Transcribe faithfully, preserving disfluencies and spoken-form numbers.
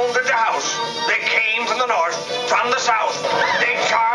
surrounded the house. They came from the north, from the south. They charged